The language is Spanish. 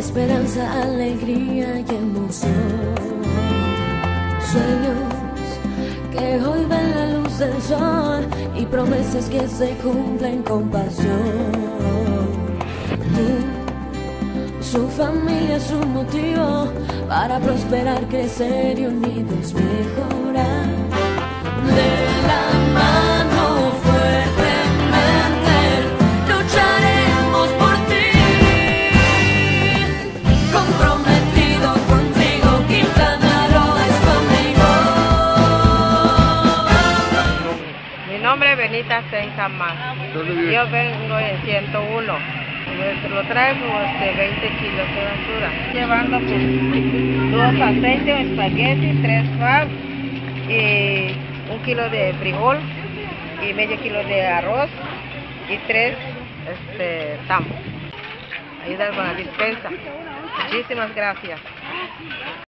esperanza, alegría y emoción. Sueños que hoy ven la luz del sol y promesas que se cumplen con pasión. Tú, su familia, su motivo para prosperar, crecer y unidos mejorar. De la mano fuertemente lucharemos por ti. Comprometido contigo, Quintana Roo es conmigo. Mi nombre es Benita Sencamán. Yo vengo en 101. Lo traigo de 20 kilos de basura. Llevando pues 2 aceites, espagueti, 3 fab y 1 kilo de frijol y medio kilo de arroz y 3 tambos. Ayuda con la dispensa. Muchísimas gracias.